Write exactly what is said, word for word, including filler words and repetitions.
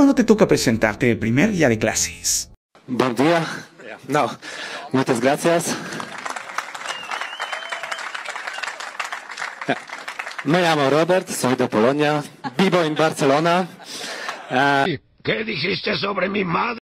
cuando te toca presentarte el primer día de clases. Buen día. No, muchas gracias. Me llamo Robert, soy de Polonia, vivo en Barcelona. Uh, ¿Qué dijiste sobre mi madre?